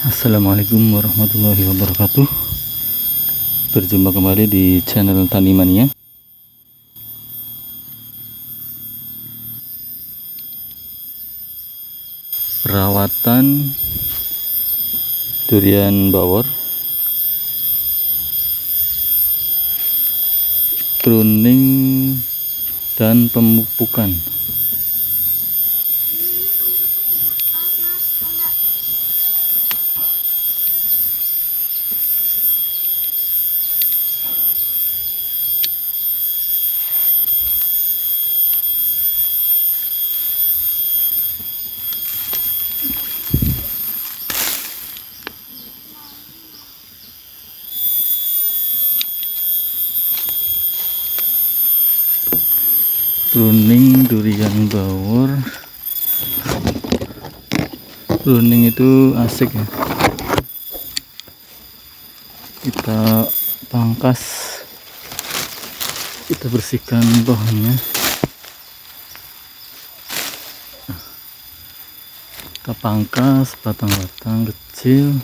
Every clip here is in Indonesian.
Assalamualaikum warahmatullahi wabarakatuh. Berjumpa kembali di channel Tani Mania. Perawatan durian bawor, pruning dan pemupukan. Pruning durian bawor. Pruning itu asik ya, kita pangkas, kita bersihkan pohonnya, kita pangkas batang-batang kecil.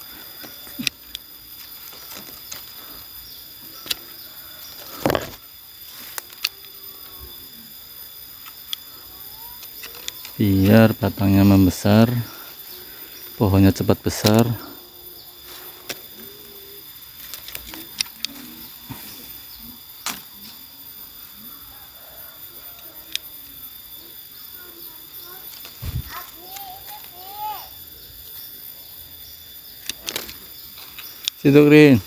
Biar batangnya membesar, pohonnya cepat besar. Situ Green.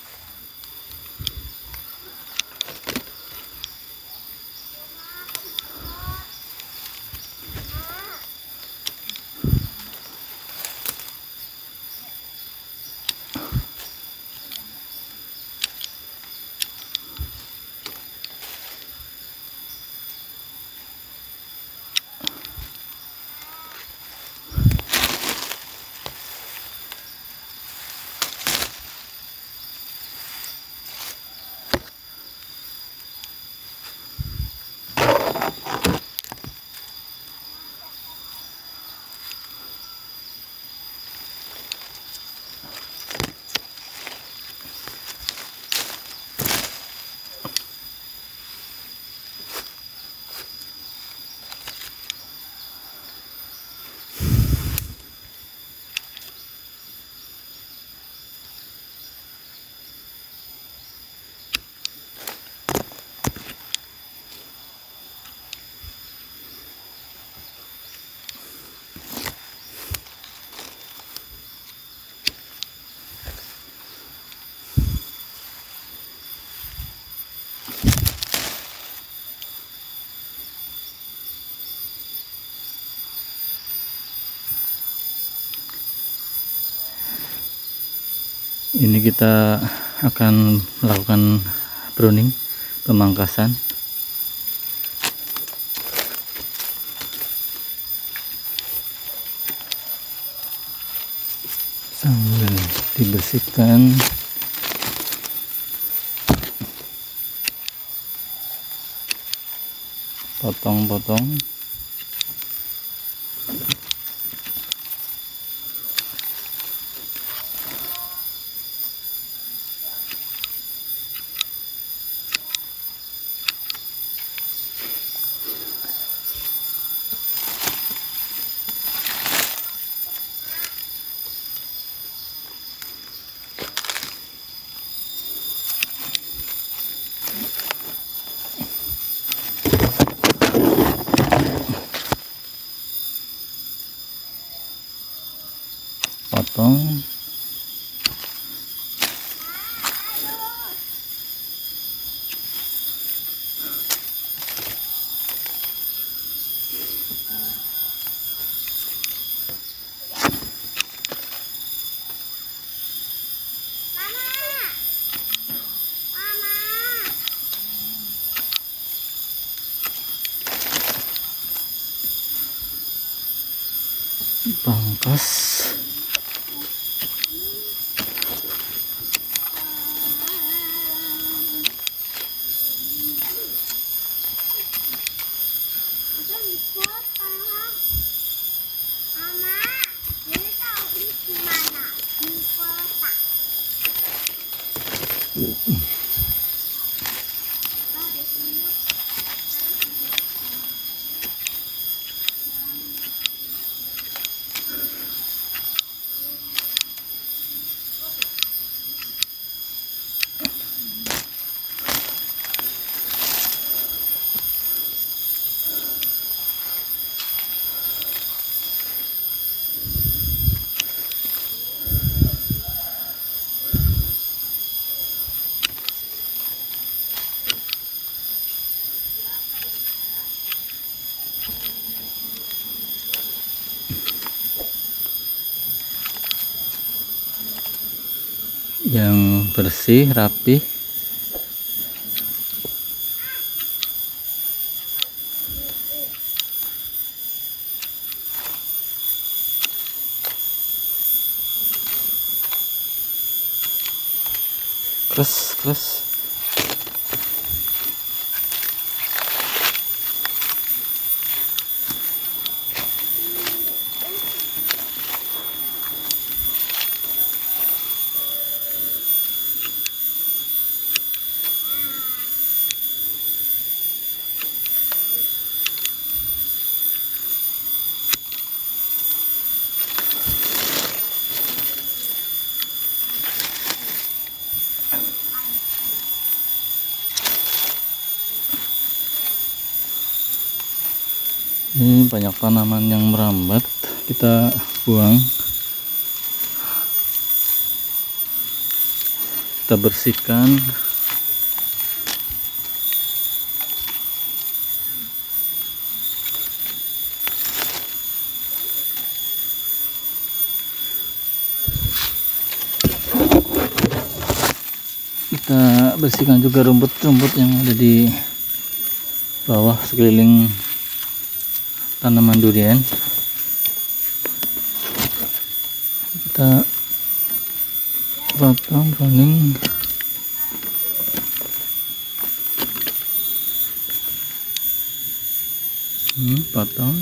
Ini kita akan melakukan pruning, pemangkasan. Sambil dibersihkan, potong-potong. Potong. Pangkas. Mama, ini tahu ini gimana? yang bersih, rapi. Keras. Ini banyak tanaman yang merambat, kita buang, kita bersihkan. Kita bersihkan juga rumput-rumput yang ada di bawah sekeliling tanaman durian. Kita potong pruning. Potong.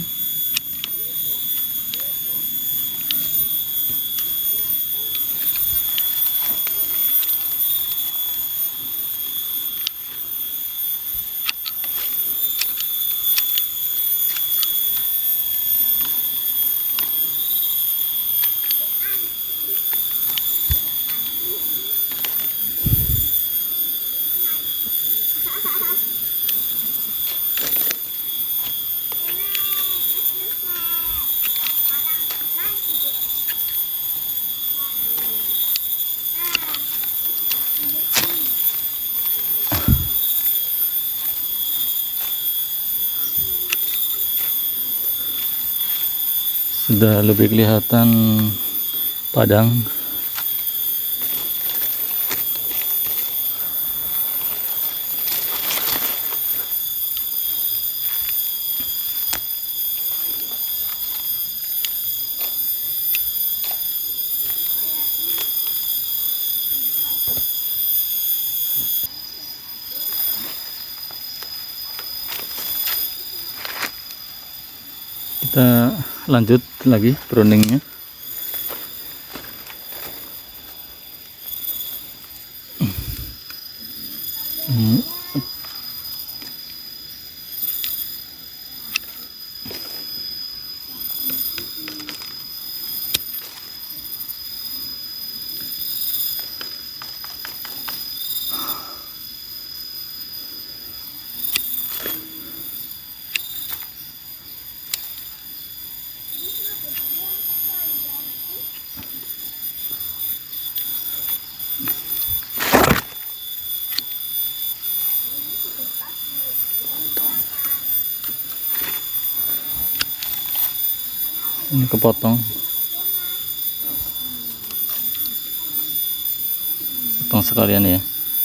Sudah lebih kelihatan padang. Kita lanjut lagi pruningnya. Ini kepotong, potong sekalian ya.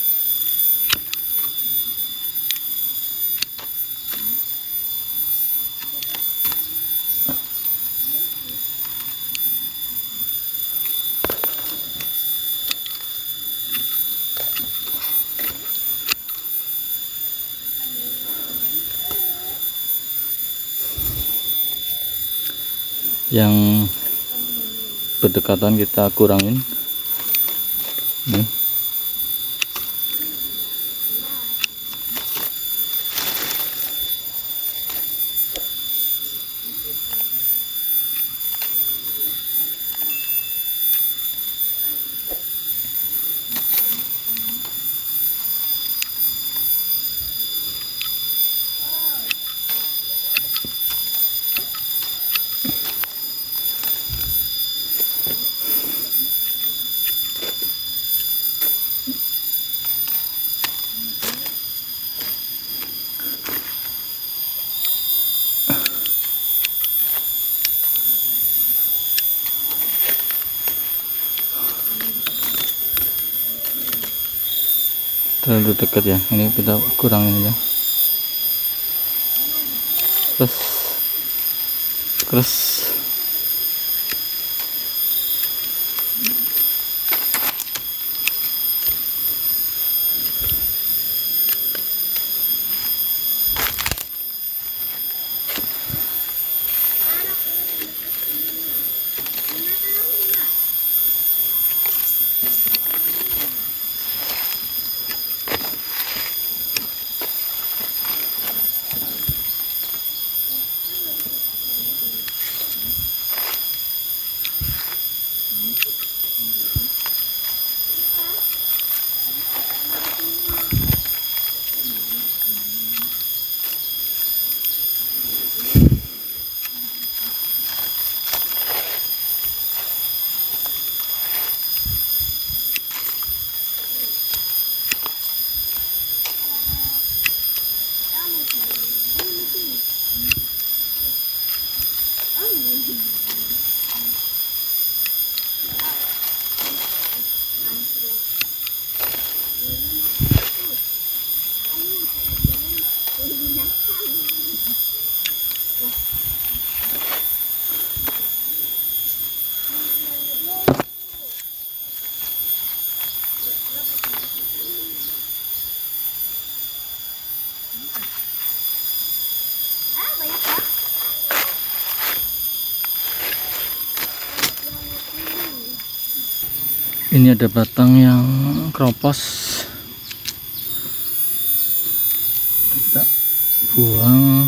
Yang berdekatan kita kurangin. Nih. terlalu dekat ya, ini kita kurangin aja. Terus ini ada batang yang keropos, kita buang.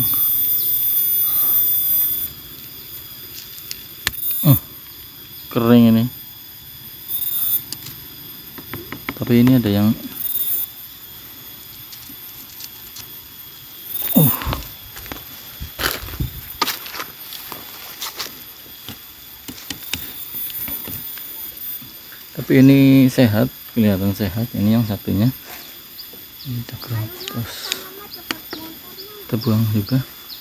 Kering ini, tapi ini ada yang tapi ini sehat, kelihatan sehat. Ini yang satunya ini kita keropos, kita buang juga.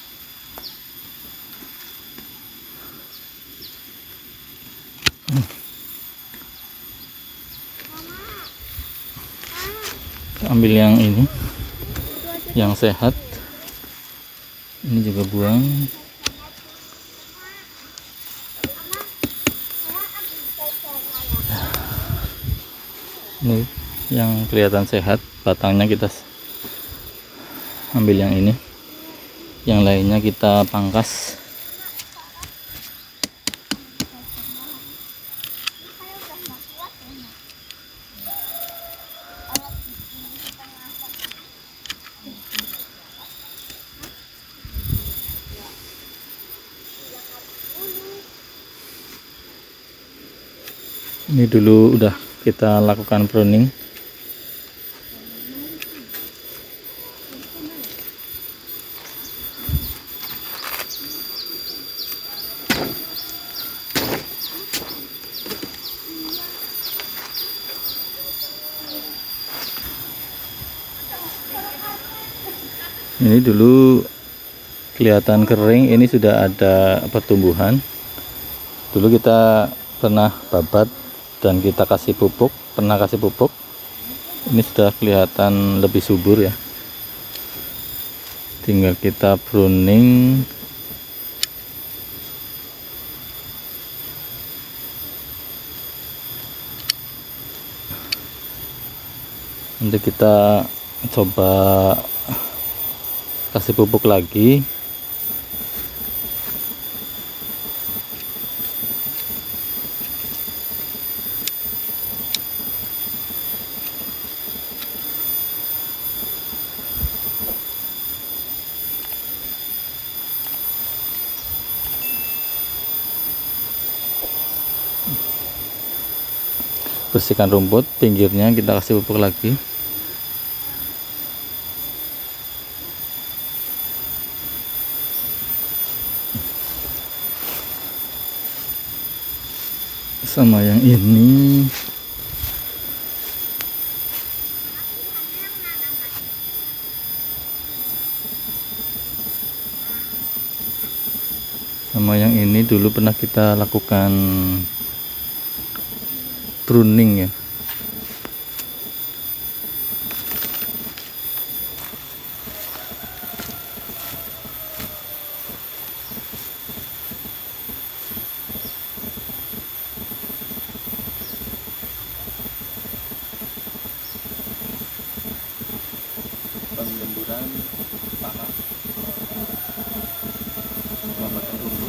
Kita ambil yang ini, yang sehat, ini juga buang. Ini yang kelihatan sehat, batangnya kita ambil yang ini, yang lainnya kita pangkas. Ini dulu udah kita lakukan pruning. Ini dulu kelihatan kering, ini sudah ada pertumbuhan. Dulu kita pernah babat dan kita kasih pupuk, ini sudah kelihatan lebih subur ya. Tinggal kita pruning. Nanti kita coba kasih pupuk lagi. Bersihkan rumput, pinggirnya kita kasih pupuk lagi. Sama yang ini dulu pernah kita lakukan pruning ya. dan tanah pengobatan rumput.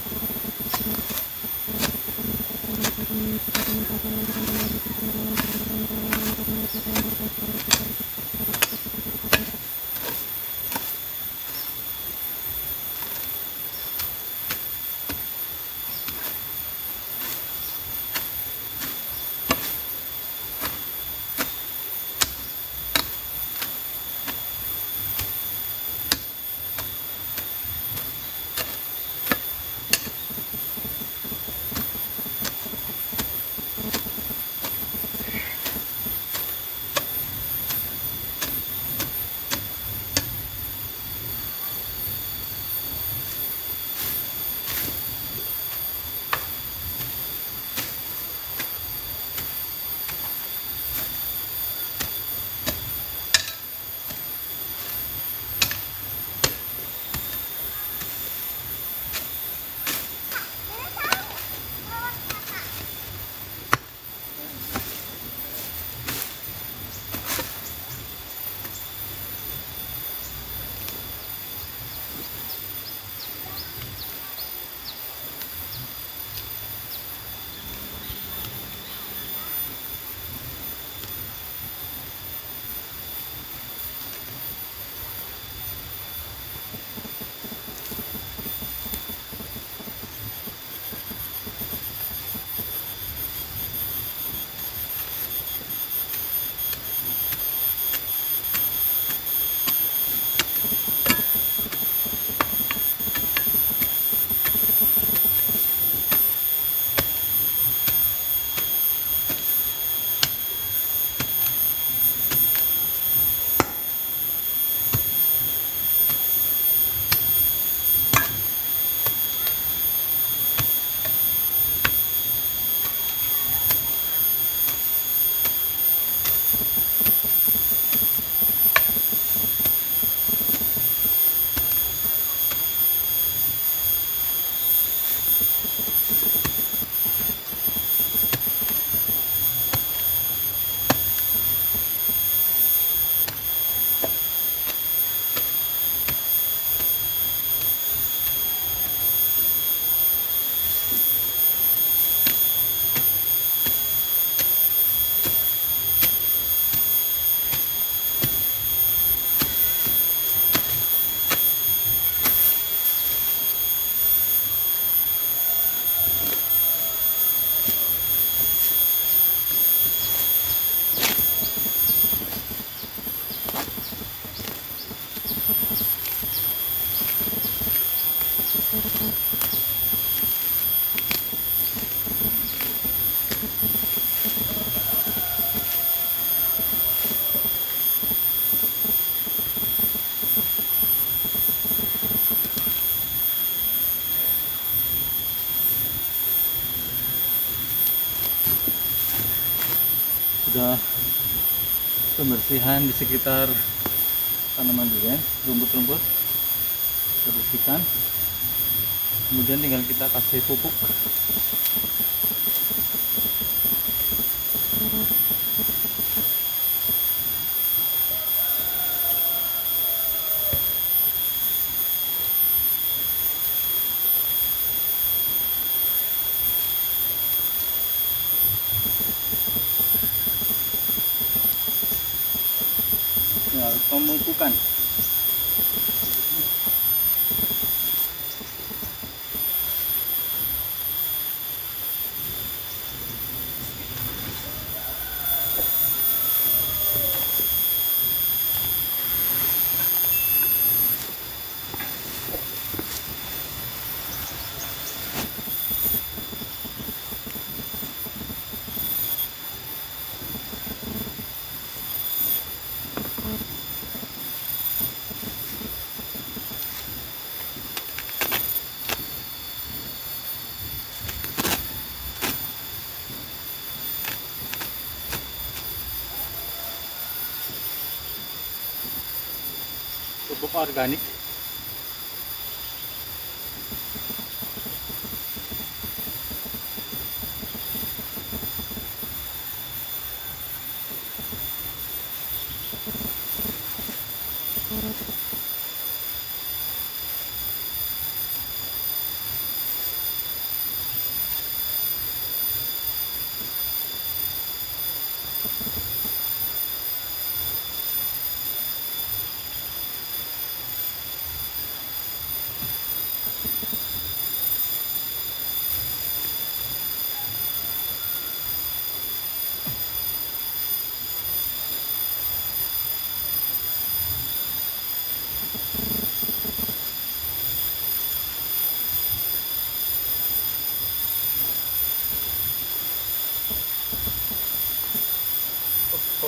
Sudah pembersihan di sekitar tanaman durian, rumput-rumput kita bersihkan, kemudian tinggal kita kasih pupuk. Ya, pemupukan. Pupuk organik.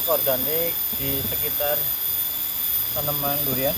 pupuk organik di sekitar tanaman durian.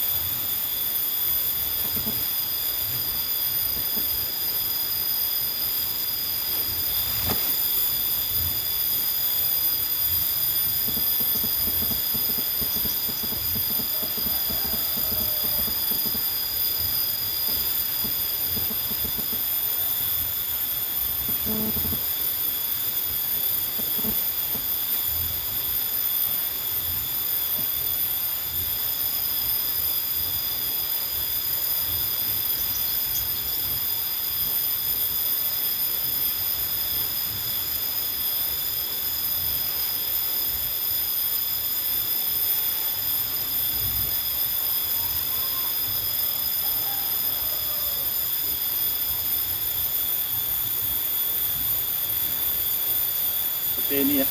Seperti ini ya.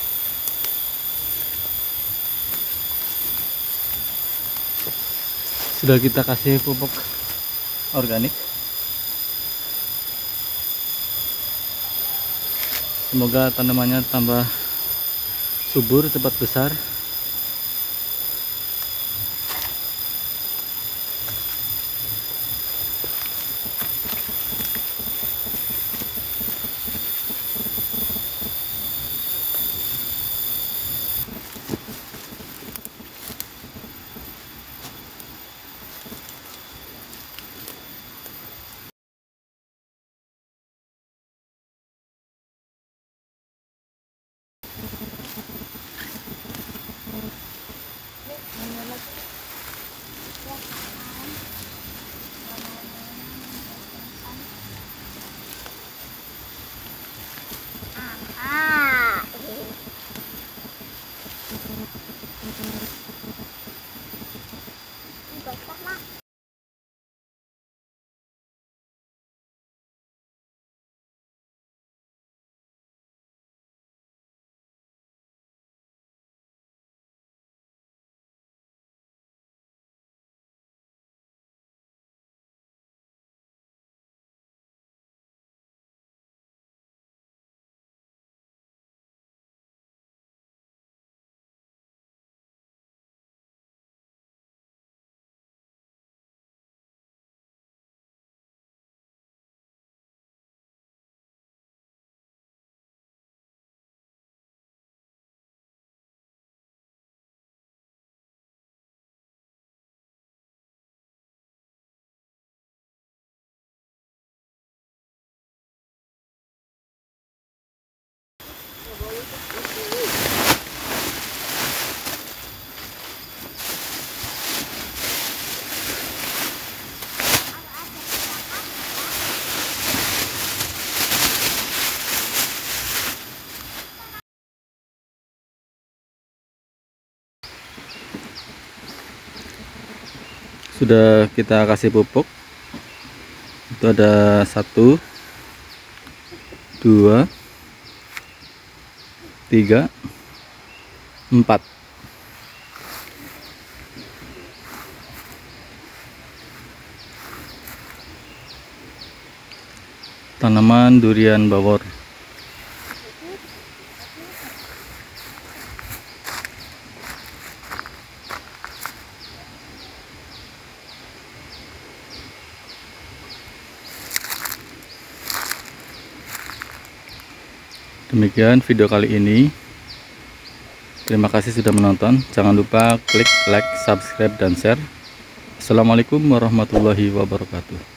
Sudah kita kasih pupuk organik. Semoga tanamannya tambah subur, cepat besar. Sudah kita kasih pupuk. Itu ada 1, 2, 3, 4. Tanaman durian bawor. Demikian video kali ini. Terima kasih sudah menonton. Jangan lupa klik like, subscribe, dan share. Assalamualaikum warahmatullahi wabarakatuh.